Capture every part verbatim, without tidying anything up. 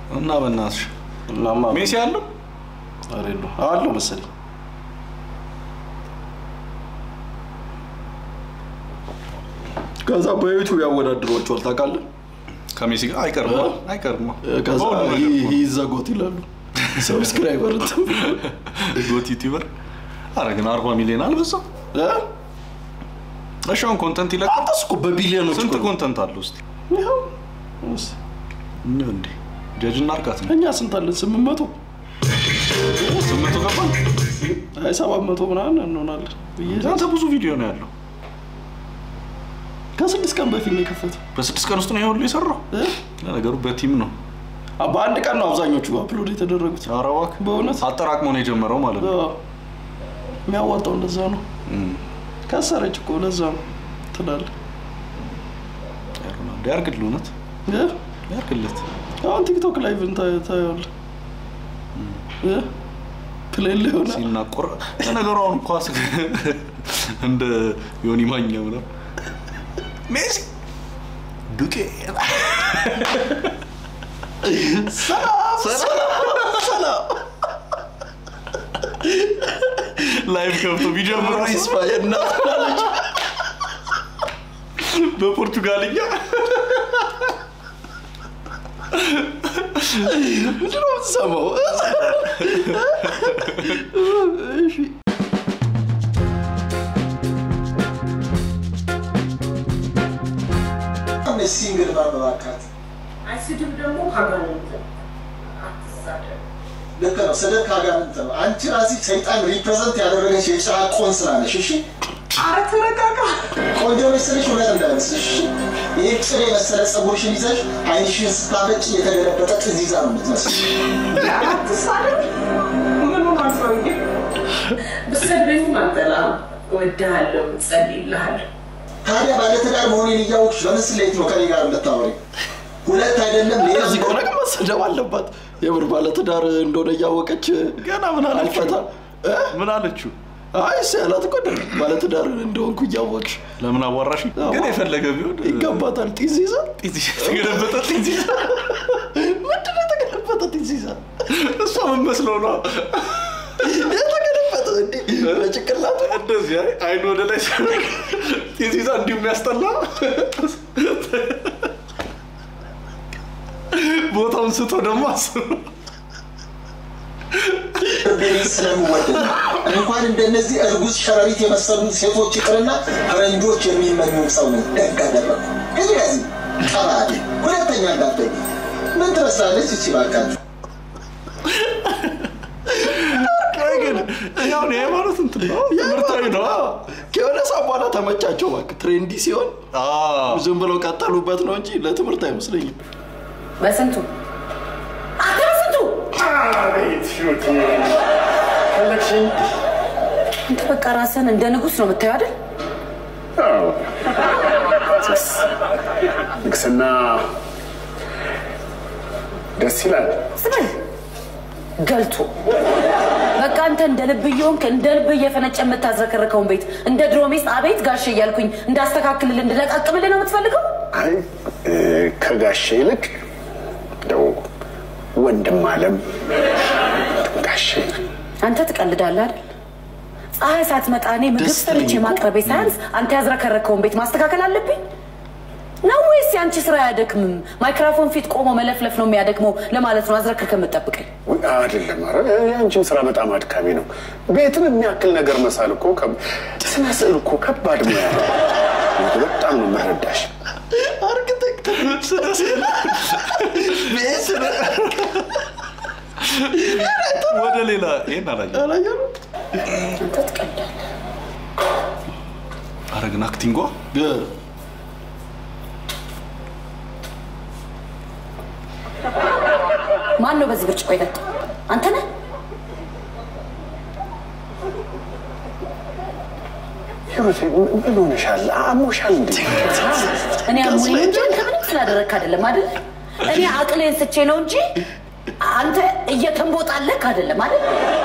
እና በእናትሽ እናማ ሜሲ አለው አሬሎ አለው መሰለኝ ከዛ በዩቲዩብ ያወዳድሯቸዋል ታውቃለህ ከሜሲ ጋር አይቀርም አይቀርም ከዛ ይዘጎት ይላሉ ሰብስክራይበር ጎት ዩቲዩበር አረጋና አርባ ሚሊዮን አልበዛው እ አሻን ኮንተንት ይለቃል አጥስኩ በቢሊዮኖች ስንት ኮንተንት አለው እስቲ ይሄው እስ እንዴ ጀጅና አርካት እኛ ስንት አለ ስምንት መቶ ስምንት መቶ ገባን አይ ሰባት መቶ ምናምን እንሆናለን ያንተ ብዙ ቪዲዮ ነው ያለው ከስድስት ቀን በፊት ነው የከፈተው በስድስት ቀን ውስጥ ነው ይሄ ሁሉ የሰራው ለነገሩ በቲም ነው በአንድ ቀን ነው አብዛኞቹ አፕሎድ የተደረጉት አራዋክ በእውነት አጠራቅሞ ነው የጀመረው ማለት ነው የሚያዋጣው እንደዛ ነው ከሰረች እኮ ለዛ ነው ትላለህ ያሩና ያርግልውነት እ ያርግለት አሁን ቲክቶክ ላይቭ ታያል እ ፕሌይ ሆነ ሲናቆር ለነገሩ አሁን ኳስ እንደ ዮኒ ማኛው ነው ሜሲ ዱቄ ሰላም ሰላም ሰላም ላይቭ ከፍቶ ቢጀምሩ ይስፋየና አለች በፖርቱጋልኛ ምንድነው ሰማው እሺ ሲንግል ባባካት አይስድም ደግሞ ካጋንንት አትሳደ ለከው ሰደር ካጋንንት ነው አንቺ ራሲ ሰይጣን ሪፕሬዘንት ያደረገሽ የጫራ ቆንስላ ነሽ እሺ አረተረጋጋ ቆንጆ መስለሽ ወደ እንዳልስሽ ይሄ ጽሬ መሰለ ጸጉርሽን ይዘሽ አይንሽን ስታበጭ የተገለበጠ ጥዚዛ ነው የምትመስል አትሳደ ምን ማለት ነው በሰደኝ ማንጠላ ወዳለው ጸልይልሃል ታዲያ ባለትዳር መሆኔን እያወቅሽ በመስሌት ነው ከኔ ጋር የምታወሪ ሁለት አይደለም ሌላ እዚህ ቆነ ከመሰደብ አለባት የምር ባለትዳር እንደሆነ ያወቀች ገና ምን አለች እ ምን አለችው አይ ሰላት እኮ እንደሆንኩ እንደሆንኩ ያወቅሽ ለምን አዋራሽ ግን የፈለገ ቢሆን ይገባታል ጢዚዛ ጢዚዛ ተገለበጠ ጢዚዛ ምንድነው ተገለበጠ ጢዚዛ እሷ ምን መስለው ነው የተገለበጠ እንዴ በጭቅላቱ እንደዚህ አይን ወደ ላይ ጢዚዛ እንዲሁ የሚያስጠላ ቦታውን ስቶ ደግሞ አስሩ ስለምወድ እንኳን እንደነዚህ እርጉዝ ሸረሪት የመሰሉ ሴቶች ይቅርና ፈረንጆች የሚመኙ ሰው ነው ደጋደረኩ ከዚህ ታራዲ ሁለተኛ እንዳትደግ ምን ትረሳለች እቺ ባካችሁ ግን ያው ነው የማለት እንትን ነው ምርታዊ ነው ከሆነ ሳባላ ተመቻቸው ባክ ትሬንዲ ሲሆን አዎ ዝም ብለው ቀጠሉበት ነው እንጂ ለትምርት አይመስለኝም በስንቱ አትበስንቱ አቤት ሹቲ ኮሌክሽን እንት በቃ ራስን እንደ ንጉስ ነው የምታየው አይደል አዎ ንግስና ደስ ይላል ስምን ገልቱ በቃ አንተ እንደ ልብየውንክ እንደ ልብ እየፈነጨ የምታዝረከረከውን ቤት እንደ ድሮሜስ አቤት ጋሼ እያልኩኝ እንዳስተካክልልህ እንድለቃቅምልህ ነው የምትፈልገው አይ ከጋሼ ይልቅ ደው ወንድም አለም ጋሼ አንተ ትቀልዳለህ አይደል ፀሐይ ሳትመጣ እኔ ምግብ ሰርቼ ማቅረቤ ሳይንስ አንተ ያዝረከረከውን ቤት ማስተካከል አለብኝ ነው ወይስ ያንቺ ስራ ያደክምም ማይክሮፎን ፊት ቆሞ መለፍለፍ ነው የሚያደክመው ለማለት ነው አዝረከርከ መጠብቀኝ አይደለም አረ ያንቺም ስራ በጣም አድካሚ ነው ቤትን የሚያክል ነገር መሳል እኮ ስናስል እኮ ከባድ ነው በጣም ነው መረዳሽ አርክቴክት ስለሰለ ቤስነ ወደ ሌላ ይሄን አላየ አላየ አንተ ትቀልዳለህ አረግና አክቲንጓ ማን ነው በዚህ ብርጭቆ ይጠጣ አንተ ነህ ይሩት ምን ሆነሻል አሞሻል እንዴ እኔ አሞኝ እንጂ ከምንም ስላደረክ አይደለም አይደል እኔ አቅሌን ስቼ ነው እንጂ አንተ እየተንቦጣለክ አይደለም አይደል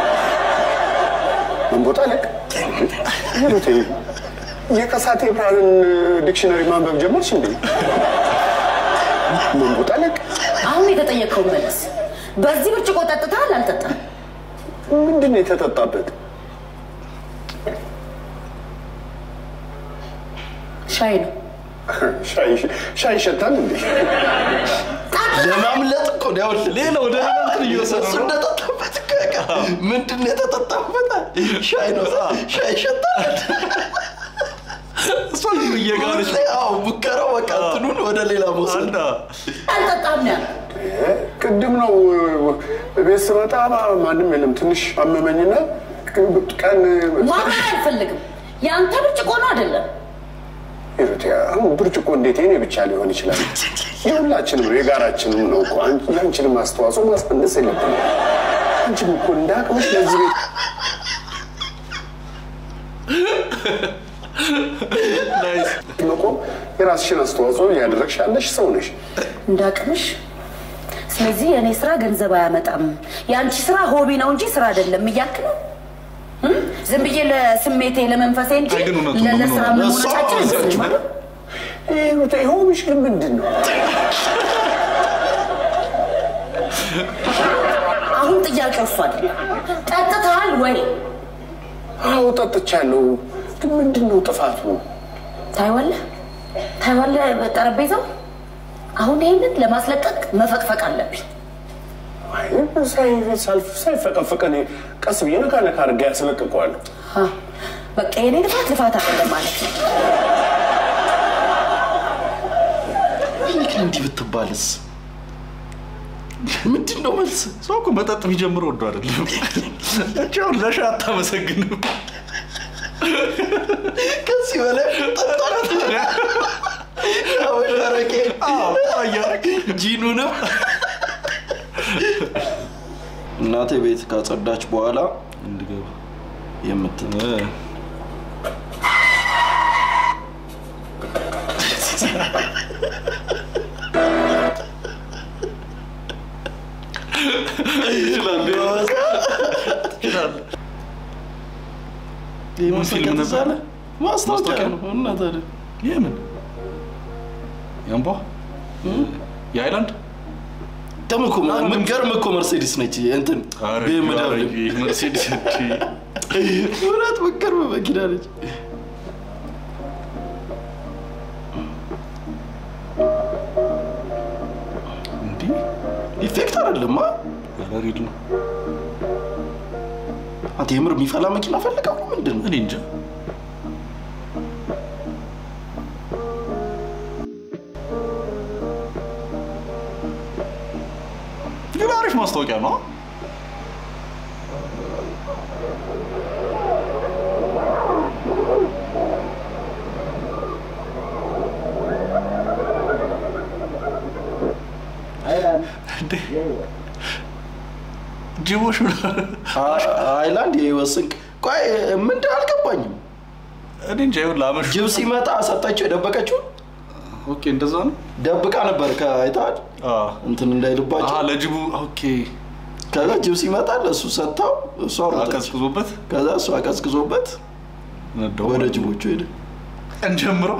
መንቦጣለክ ይሩት የከሳቴ ብራን ዲክሽነሪ ማንበብ ጀመርሽ እንዴ መንቦጣለክ አሁን አሁን የተጠየቀው መልስ በዚህ ብርጭቆ ጠጥተሃል አልጠጣም ምንድነው የተጠጣበት ሻይ ነው ሻይ ሻይ ሸታል እንዴ ለማምለጥ እኮ ነው ሌላ ወደ እንትን እየወሰድኩ እንደተጠጣበት ከካ ምንድነው የተጠጣበት ሻይ ነው ሻይ ሸታል እሷን ይየጋለች አው ሙከራው በቃ እንትኑን ወደ ሌላ ወሰደ አልጠጣም ነው ቅድም ነው ቤት ስመጣ ማንም የለም ትንሽ አመመኝና ቀን ማን አልፈልግም ያንተ ብርጭቆ ነው አይደለም ይሩቲያ ብርጭቆ እንዴት እኔ ብቻ ሊሆን ይችላል የሁላችንም የጋራችንም ነው እኮ አንቺንም አስተዋጽኦ ማስቀነስ የለብንም አንቺም እኮ እንዳቅምሽ ለዚህ ቤት ናይስ መቆ የራስሽን አስተዋጽኦ ያደረግሽ ያለሽ ሰው ነሽ እንዳቅምሽ ስለዚህ እኔ ስራ ገንዘብ አያመጣም ያንቺ ስራ ሆቢ ነው እንጂ ስራ አይደለም እያልክ ነው ዝም ብዬ ለስሜቴ ለመንፈሴ እንጂ ለስራ መሞናጫቸው ይሰማል ይሄ ሆቢሽ ግን ምንድነው አሁን ጥያቄው እሱ አይደለም ጠጥተሃል ወይ አዎ ጠጥቻለሁ ግን ምንድነው ጥፋቱ ታይዋለህ ታይዋለህ በጠረጴዛው አሁን ይሄንን ለማስለቀቅ መፈቅፈቅ አለብኝ አይ ሳይፍ ሳልፍ ሳይፈቀፈቀኔ ቀስ ብዬ ነው ካለ ካርጋ ያስለቀቀዋል አ በቃ የኔ ልፋት ልፋት አይደለም ማለት ነው ይሄን እንዲህ ብትባልስ ምንድነው መልስ ሰው እኮ መጠጥ ቢጀምር ወዶ አይደለም እቻው ለሻታ መሰግኑ ከዚህ በላይ ጠጣጣ አወራረከ አዎ አያረክ ጂኑንም እናቴ ቤት ካጸዳች በኋላ እንድገባ የምትነ ይመስልኝ ማስታወቂያ ነው እና ታዲያ የምን ያምባ የአይላንድ ተመኮ መንገር መኮ መርሴዲስ ነች እንትን በመዳብ መርሴዲስ ነች ወራት መንገር በመኪና ነች እንዴ ኢፌክት አይደለም ያላሪድ ነው አንተ የምር የሚፈላ መኪና ፈልጋው ምንድነው እኔ እንጃ ግባሪሽ ማስታወቂያ ነው እንዴ ጂቦሽ አይላንድ የወስንክ ቆይ ምን እንዳልገባኝም እኔ እንጃ ይሁን ላመሽ ጅብ ሲመጣ ሰጣቸው ደበቀችው ኦኬ እንደዛ ነው ደብቃ ነበር ከአይታል አ እንትን እንዳይልባቸው አ ለጅቡ ኦኬ ከዛ ጅብ ሲመጣ ለሱ ሰጣው እሱ አቀዝቅዞበት ከዛ እሱ አቀዝቅዞበት ነደው ወደ ጅቦቹ ሄደ እንጀምረው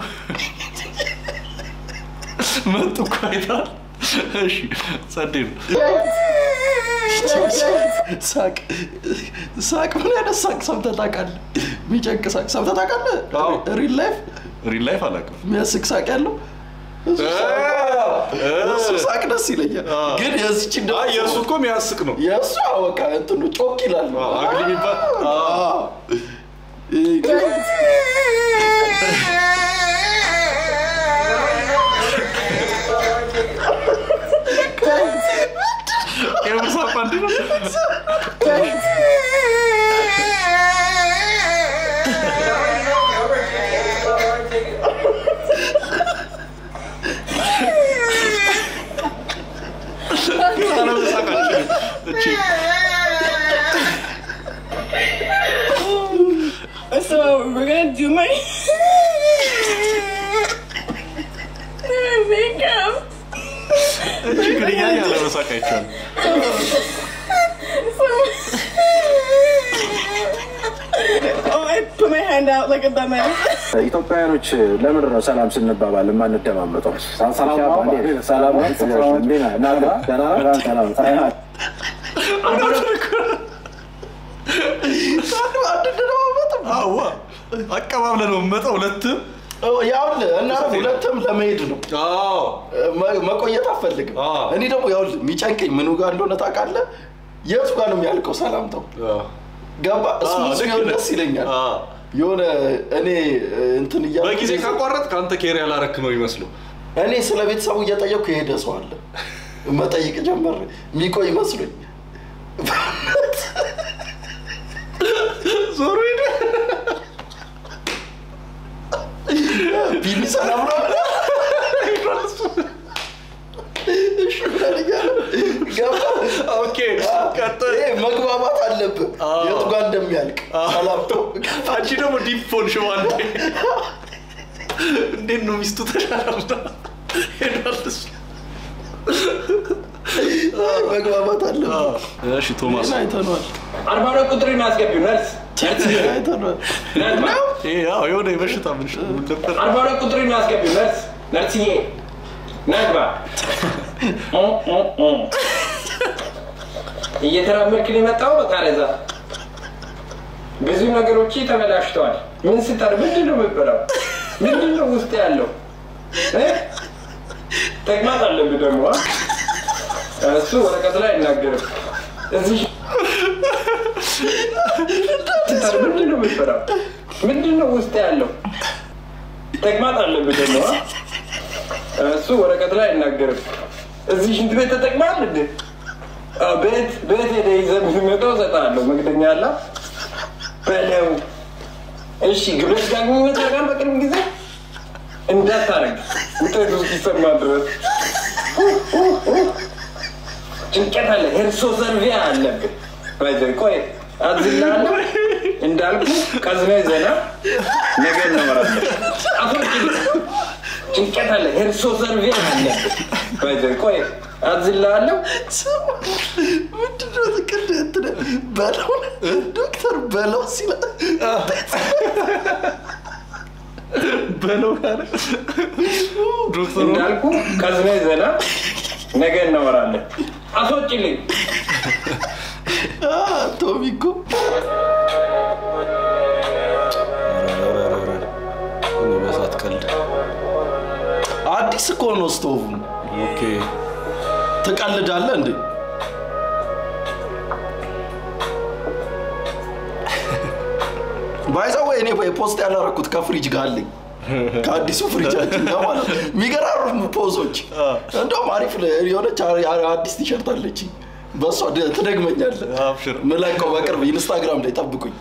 መጡ አይታል እሺ ጸደይ ሳቅ ሳቅ ምን ያለ ሳቅ ሰምተህ ታውቃለህ የሚጨንቅ ሳቅ ሰምተህ ታውቃለህ ሪል ላይፍ ሪል ላይፍ አላውቅም የሚያስቅ ሳቅ ያለው እሱ ሳቅ ደስ ይለኛል ግን የዚች እንደ የእሱ እኮ የሚያስቅ ነው የእሱ በቃ እንትኑ ጮክ ይላል አግሊ የሚባል የምርሳ ፓንድ ነው So we're gonna do my makeup. Oh, I put my hand out like a dumbass. ኢትዮጵያኖች ለምን ነው ሰላም ስንባባል ማን እንደማመጣው ሰላም ሰላም እንዴና ናዳ ሰላም ሰላም ሰላም አዋ አቀባብለ ነው መጣው ሁለትም ያውል እና ሁለትም ለመሄድ ነው አዎ መቆየት አፈልግም እኔ ደግሞ ያውል ሚጨንቀኝ ምኑ ጋር እንደሆነ ታውቃለህ የቱ ጋር ነው የሚያልቀው ሰላምታው ገባ እሱስ ነው ደስ ይለኛል የሆነ እኔ እንትን ይያ በጊዜ ካቋረጥ ካንተ ኬር ያላረክ ነው ይመስሉ እኔ ስለ ቤተሰቡ እየጠየቅኩ ይሄደ ሰው አለ መጠይቅ ጀመረ ሚቆይ መስሎኝ ዞሮ ይደ ቢኒ ሰላም ነው እሺ ብለኛል ገባ ኦኬ ቀጥታ መግባባት አለብህ የቱ ጋር እንደሚያልቅ ሰላምቶ አንቺ ደግሞ ዲፎን ሸዋል እንዴት ነው ሚስቱ ተሻላልታ ሄዳልስ መግባባት አለብህ እሺ ቶማስ አይተናል አርባ ሁለት ቁጥርን አስገቢው ነርስ አይተናል ይሄ ያው የሆነ በሽታ ምን ነበር አርባ ሁለት ቁጥርን አስገቢው ነርስ ነርስዬ ናግባ እየተራመድክ የመጣው በቃ ለዛ ብዙ ነገሮች ተበላሽተዋል ምን ሲታር ምንድነው መበላው ምንድነው ውስጥ ያለው እ ተግማጥ አለብህ ደግሞ እሱ ወረቀት ላይ እናገርም እዚህ ሲታር ምንድነው መበላው ምንድነው ውስጥ ያለው ተግማጥ አለብህ ደግሞ እሱ ወረቀት ላይ እናገርም እዚህ ሽንት ቤት ተጠቅማል እንዴ ቤት ቤት ሄደ ይዘህ የምትመጣው ሰጣለሁ መግደኛ አላ በለው እሺ ግብረሽ ደግሞ መታቀም በቅርብ ጊዜ እንዳታረግ ውጤቱ ሲሰማ ድረስ ጭንቀት አለ ሄርሶ ሰርቪያ አለብህ ባይዘይ ቆይ አዝላለሁ እንዳልኩ ቀዝነ ዘና ነገር ነው ማለት አፍርቂ ጭንቀት አለ ሄርሶ ሰርቪያ አለብህ ባይዘይ ቆይ አዝላለሁ ምንድነው ዝቅል እንትን በለው ዶክተር በለው ሲላ በለው ካለ ዶክተር እንዳልኩ ቀዝነ ዘና ነገር ነው ማለት አስወጪልኝ ቶሚኮ እኔ በሳት ቀልድ አዲስ እኮ ነው ስቶቭ ኦኬ ተቀልዳለህ እንዴ ባይዛው እኔ ፖስት ያላረኩት ከፍሪጅ ጋር አለኝ ከአዲሱ ፍሪጃችን ጋር ማለት ሚገራሩ ፖዞች እንደውም አሪፍ የሆነች አዲስ ቲሸርት አለች በሷ ትደግመኛለህ አብሽር መላቀው በቅርብ ኢንስታግራም ላይ ጠብቁኝ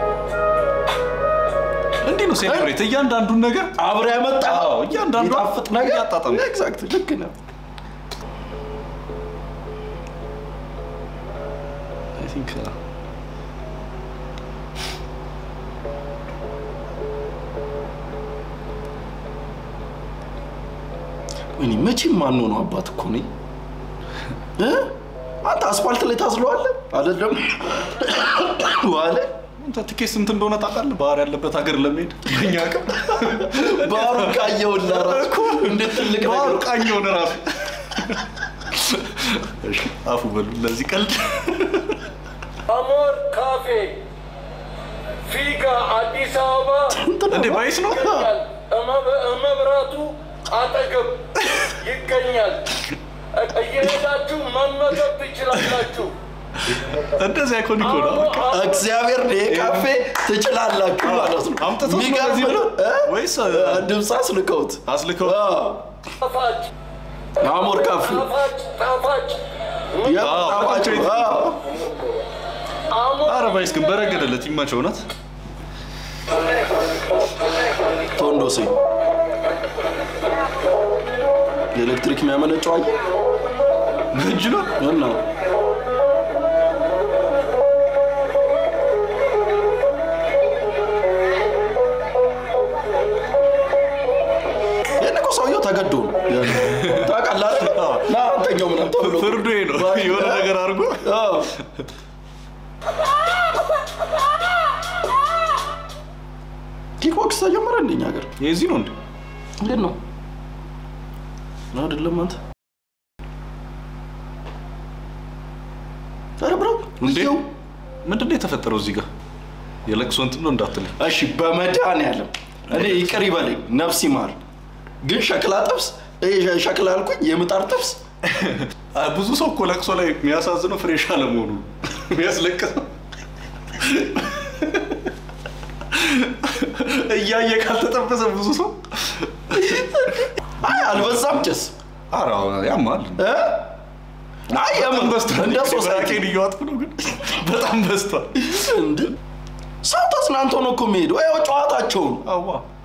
እንዴ ነው ሴሌብሬት እያንዳንዱን ነገር አብረ ያመጣ አዎ እያንዳንዱ አፍጥ ነገር ያጣጣም ኤግዛክት ልክ ነው I think so. እኔ መቼም ማን ነው አባት እኮ ነኝ እ አንተ አስፋልት ላይ ታስለዋል አይደለም ዋለ አንተ ትኬት ስንት እንደሆነ ታውቃለህ ባህር ያለበት ሀገር ለመሄድ በእኛ አቅም ባህሩ ቃየውና ራሱ እንደ ትልቅ ነገር ባህሩ ቃኘውን ራሱ እሺ አፉ በሉ ለዚህ ቀልድ አሞር ካፌ ፊጋ አዲስ አበባ እንዴ ባይስ ነው እመብራቱ አጠገብ ይገኛል እየሄዳችሁ መመገብ ትችላላችሁ እንደዚህ አይኮኒክ ነው እግዚአብሔር ነው ካፌ ትችላላችሁ ማለት ነው አምጥቶ ሚጋዝ ነው ወይስ ድምጽ አስልከውት አስልከውት ጣፋጭ አሞር ካፌ ጣፋጭ ጣፋጭ ያ ጣፋጭ አረ ባይስ ግን በረገደለት ይማቸው እውነት ቶንዶሴ ኤሌክትሪክ የሚያመነጨው አይ እጅ ነው እና የነኮ ሰውየው ተገዶ ታውቃለህ ና አንተኛው ምን ተብሎ ፍርዱ ነው የሆነ ነገር አድርጎ አዎ ኪክ ቦክስ ተጀመረ እንደኛ ሀገር የዚህ ነው እንዴ እንዴት ነው ነው አይደለም አንተ ታረብራው እንዴው ምንድነው የተፈጠረው እዚህ ጋር የለቅሶ እንትን ነው እንዳትልኝ እሺ በመዳን ያለም እኔ ይቅር ይበለኝ ነፍስ ይማር ግን ሸክላ ጥብስ ሸክላ አልኩኝ የምጣር ጥብስ ብዙ ሰው እኮ ለቅሶ ላይ የሚያሳዝነው ፍሬሽ አለመሆኑ የሚያስለቅሰው እያየ ካልተጠበሰ ብዙ ሰው አይ አልበዛም ጭስ ኧረ ያማል እ አይ ያማል በስቷል እንደ ሶሳይቲ እያወጥኩ ነው ግን በጣም በስቷል እንዴ ሰው ተስናንቶ ነው እኮ የሚሄደው ያው ጨዋታቸው አዋ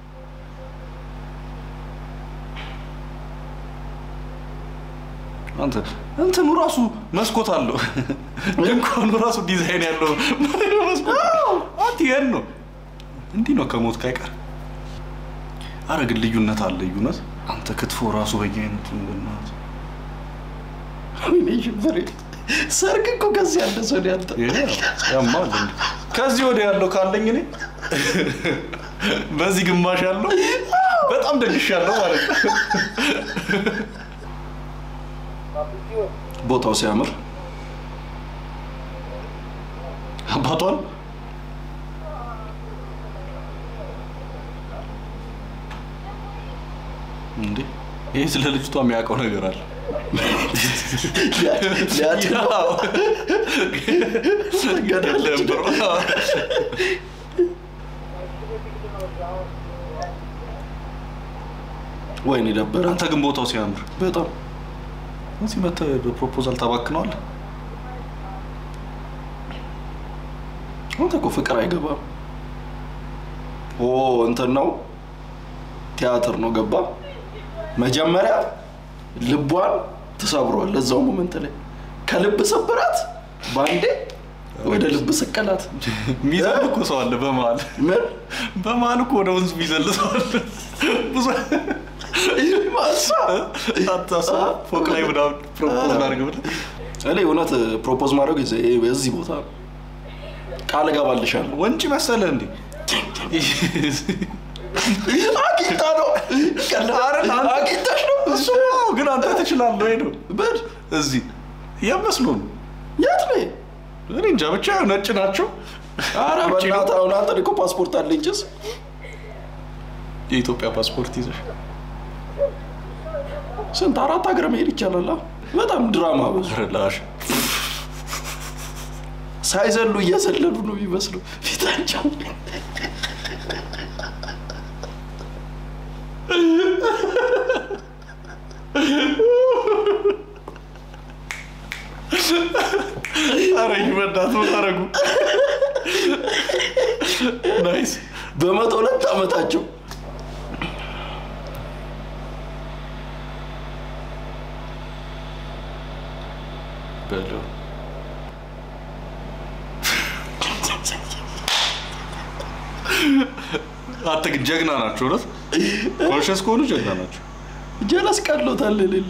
አንተ እንትኑ ራሱ መስኮት አለው እንኳን ራሱ ዲዛይን ያለው ማለት ነው መስኮት አትየን ነው እንዴ ነው ከሞት ካይቀር አረግ ልዩነት አለ ልዩነት አንተ ክትፎ ራሱ በየአይነቱ እንደናት እኔ ጅብሬ ሰርግ እኮ ከዚህ ያለ ሰው ያንተ ያማል ከዚህ ወደ ያለው ካለኝ እኔ በዚህ ግማሽ ያለው በጣም ደግሻለሁ ማለት ቦታው ሲያምር አባቷን እንዴ ይሄ ስለ ልጅቷ የሚያውቀው ነገር አለ ያያው ገደለም ብሮ ወይኔ ነበር አንተ ግን ቦታው ሲያምር በጣም እዚህ መተ በፕሮፖዛል ታባክነዋል አንተ እኮ ፍቅር አይገባም ኦ እንትን ነው ቲያትር ነው ገባ መጀመሪያ ልቧን ተሰብሯል ለዛው ሞመንት ላይ ከልብ ሰብራት ባንዴ ወደ ልብ ሰቀላት ሚዛን እኮ ሰው አለ በመሃል ምን በመሃል እኮ ወደ ወንዝ ቢዘልሰዋል ብዙ ማሳ አታሳ ፎቅ ላይ ብዳው ፕሮፖዝ ማድረግ ብለ እኔ እውነት ፕሮፖዝ ማድረግ እዚህ ቦታ ቃል ገባልሻለሁ ወንጭ መሰለ እንዴ አቂታ ነው ከላረን አቂታሽ ነው እሱ ግን አንተ ትችላለህ ወይ ነው በል እዚህ የመስሎ ነው የት ነው እኔ እንጃ ብቻ ነጭ ናቸው አረ በእናትህ አሁን አንተ እኮ ፓስፖርት አለኝ ጭስ የኢትዮጵያ ፓስፖርት ይዘሽ ስንት አራት ሀገር መሄድ ይቻላል በጣም ድራማ ብዙ ረላሽ ሳይዘሉ እየዘለሉ ነው የሚመስለው ፊታቸው አረ ይወዳት ወጣረጉ ናይስ በመቶ ሁለት አመታቸው በሉ አትክ ጀግና ናቸው ረት ኮንሽስ ኮኑ ጀግና ናቸው ጀለስ ቀሎታል ለሌለ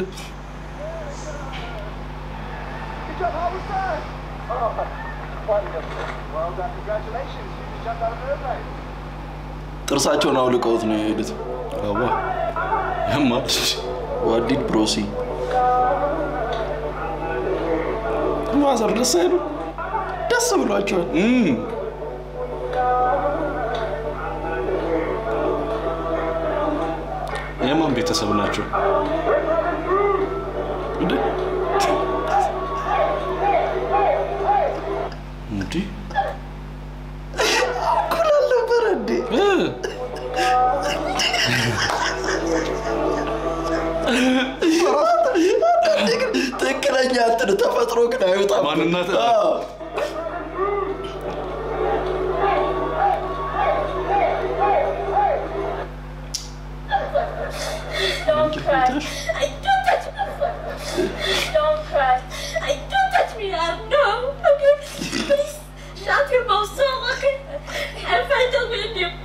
ጥርሳቸውን አውልቀውት ነው የሄዱት አዋ ያማል ዋዲድ ብሮሲ ማዘር ደስ አይሉ ደስ ብሏቸዋል እም የማን ቤተሰብ ናቸው እንዴ እንዴ ኩላል ነበር እንዴ ትክክለኛ እንትን ተፈጥሮ ግን አይወጣም ማንነት Don't cry. I don't touch me. Don't cry. I don't touch me. I know. Okay. Please shut your mouth so okay. I'm fighting with you.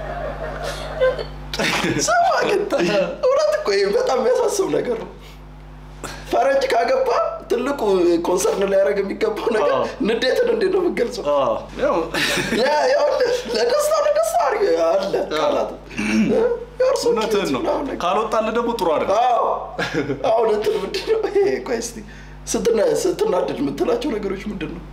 ሰማ ግን እውነት እኮ በጣም የሚያሳስብ ነገር ነው ፈረንጅ ካገባ ትልቁ ኮንሰርን ላይ ያደረገ የሚገባው ነገር ንዴትን እንዴት ነው የምገልጸው አዎ ያ ያው ለደስታ ለደስታ አሪ አለ ቃላት እውነትህን ነው ካልወጣልህ ደግሞ ጥሩ አይደለም አዎ አሁን እንትን ምንድን ነው ይሄ ቆይ እስኪ ስትና ስትናደድ የምትላቸው ነገሮች ምንድን ነው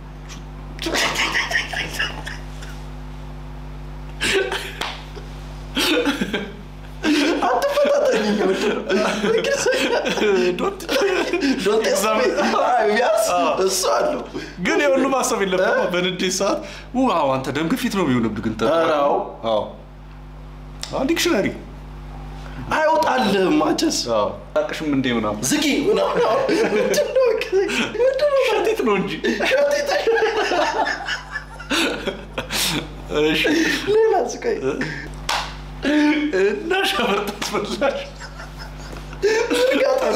አትፈታተኝ ምንድን ነው ዶንት ዶንት ኤክዛሚን ያስ እሱ አለው ግን የሁሉ ማሰብ የለብህም በንዴት ሰዓት ዋው አንተ ደም ግፊት ነው የሚሆንብህ ግን አዎ አዎ ዲክሽነሪ አይወጣልህም ማቸስ አዎ ታቅሽም እንዴ ምናምን ዝጊ ምናምን ምንድን ነው ምንድን ነው ሸቲት ነው እንጂ ሸቲት እሺ ሌላ ስቃይ እና ሸበርት አስፈላሽ ጋታ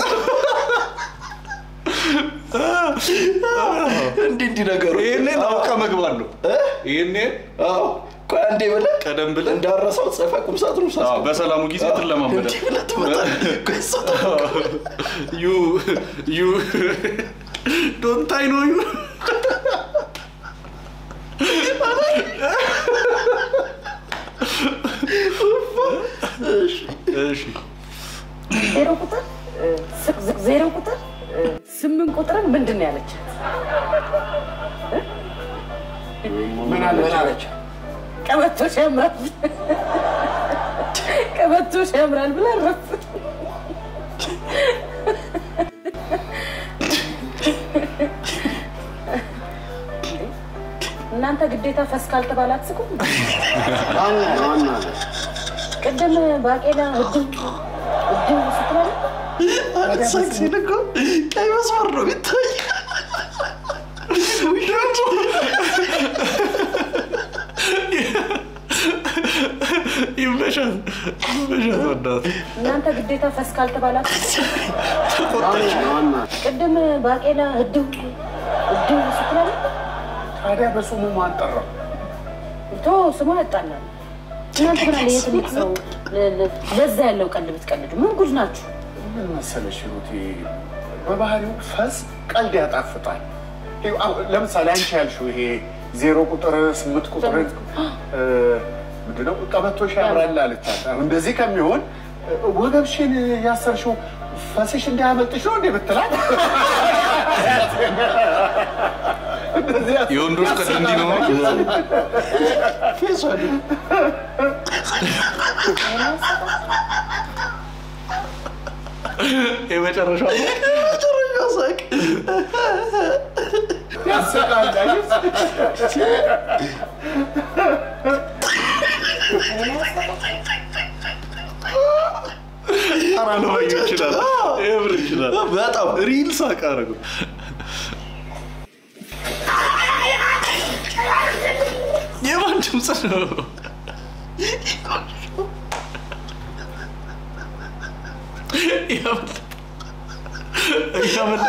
እንዴ እንዴ ነገሩ ይሄኔ አውቃ መግባለሁ ይሄኔ አዎ ቆይ አንዴ ብለህ ቀደም ብለህ እንዳረሰው ጽፈ ቁምሳጥን ውስጥ አዎ በሰላሙ ጊዜ ተለማመደ ቆይ ሰጣ ዩ ዩ ዶንት አይ ኖ ዩ እሺ ዜሮ ቁጥር ዜሮ ቁጥር ስምንት ቁጥርን ምንድን ነው ያለች ምን አለች ቀበቶሽ ያምራል ቀበቶሽ ያምራል ብላ ረፍ እናንተ ግዴታ ፈስካል ተባላትስኩ አሁን አሁን ቀደም ባቄላ እድም እድም ስትባል አትሳክሲ ለኮ ቀይ መስመር ነው ይታይ ይመሻል ይመሻል ወዳት እናንተ ግዴታ ፈስካል ተባላትስኩ አሁን አሁን ቀደም ባቄላ እድም እድም ስትባል ታዲያ በስሙ ማን ጠራው ቶ ስሙ ያጣላል እናንተ ምን አለ የትልቅ ሰው ለዛ ያለው ቀልድ ብትቀልዱ ምን ጉድ ናችሁ ምን መሰለሽ ሩቲ በባህሪው ፈስ ቀልድ ያጣፍጣል ለምሳሌ አንቺ ያልሽው ይሄ ዜሮ ቁጥር ስምንት ቁጥር ምንድነው ቀበቶሽ ያምራል አለቻት አሁን እንደዚህ ከሚሆን ወገብሽን ያሰርሽው ፈስሽ እንዳያመልጥሽ ነው እንዴ ብትላት የወንዶች ቀልድ እንዲህ ነው ፌሷል የመጨረሻው የመጨረሻው ሳቅ ያሰቃል አይስ አራ ነው ይችላል ኤቭሪ ይችላል በጣም ሪል ሳቅ አረጉ የማን ድምፅ ነው ያመል ያመል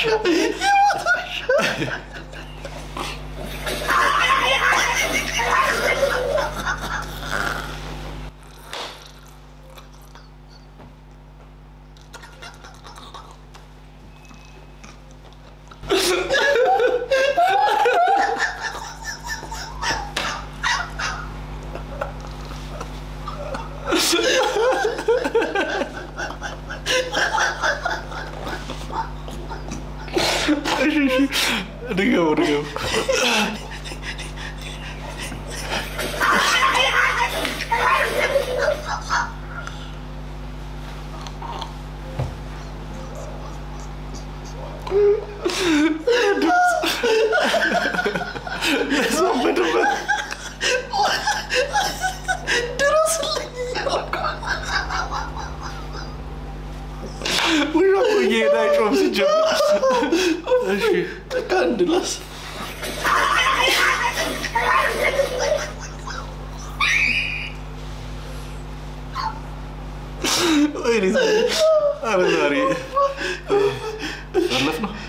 ድገው ድገው Candelas. Wait, is it? I'm sorry. Left now.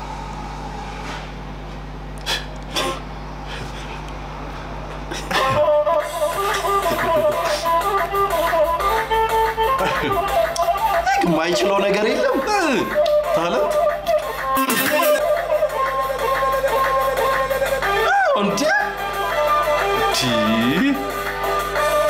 ማይችለው ነገር የለም ታለንት እንዴ ቲ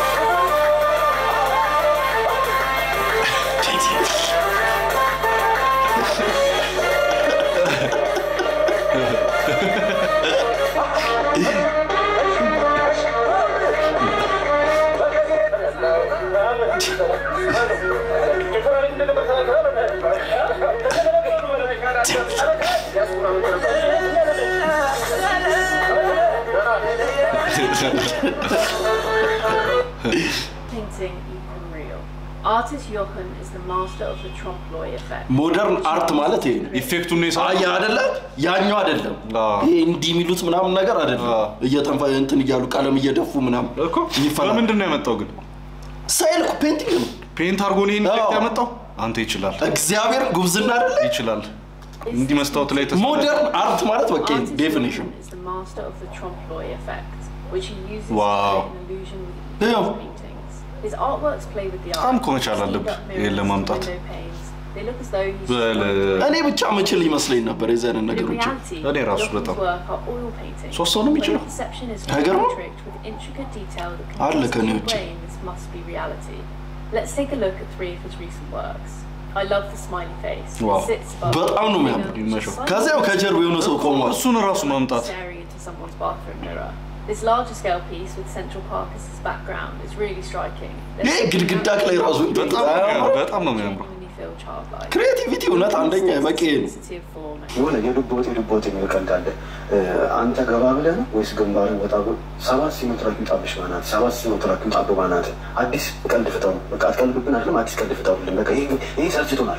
Painting even real. Artist Jochen is the master of the trompe-l'oeil effect. Modern art ማለት ይሄ ኢፌክቱን ነው አያ አይደለ ያኛው አይደለም ይሄ እንዲ ሚሉት ምናምን ነገር አይደለም እየተንፋ እንትን ይያሉ ቀለም እየደፉ ምናምን እኮ ምንድን ነው ያመጣው ግን ሳይልኩ ፔንቲንግ ነው ፔንት አርጎ ነው ይሄን ኢፌክት ያመጣው አንተ ይችላል እግዚአብሔር ጉብዝና አይደለ ይችላል እንዲ መስታወት ላይ ተሰማ ሞደርን አርት ማለት በቃ ዴፊኒሽን is the master of the trompe-l'oeil effect which he uses wow. to create an illusion with his paintings. His artworks play with the eye. I'm going to አለብ ለማምጣት they look as though he's እኔ ብቻ መችል ይመስለኝ ነበር የዘነ ነገሮች እኔ ራሱ በጣም ሶስት ነው የሚችለው ነገር ነው አለ ከነውጭ must be reality. Let's take a look at three of his recent works. I love the smiley face. Wow. በጣም ነው የሚያምረው ከዛው ከጀርባው የሆነ ሰው ቆሟል እሱን ራሱ ማምጣት someone's bathroom mirror. This larger scale piece with Central Park as its background is really striking. ይሄ ግድግዳ ላይ ራሱ በጣም በጣም ነው የሚያምረው ክሬቲቪቲ እውነት አንደኛ በቂ ነው የሆነ የዱቦት የዱቦት የሚቀልዳለ አንተ ገባ ብለህ ነው ወይስ ግንባርን ወጣ ብለህ ሰባት ሲኖትራክ ይጣብሽ ማናት ሰባት ሲኖትራክ ይጣብ ማናት አዲስ ቀልድ ፍታው በቃ አትቀልድብን አይደለም አዲስ ቀልድ ፍታው በቃ ይሄ ይሄ ሰርችቶናል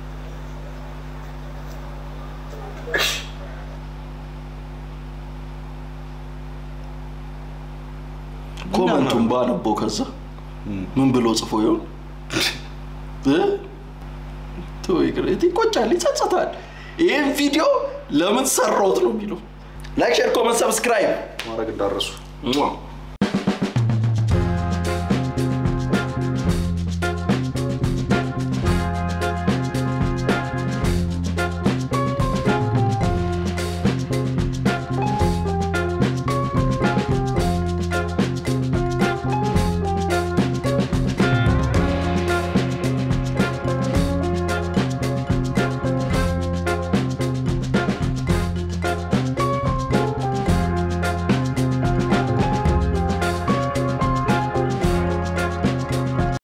ኮመንቱን ባነበው ከዛ ምን ብሎ ጽፎ ይሆን እ توي كريتي كوتشالي تصتصال ይሄን ቪዲዮ ለምን ሰራውት ነው የሚለው ላይክ ሼር ኮሜንት ሰብስክራይብ ማድረግ እንዳረሱ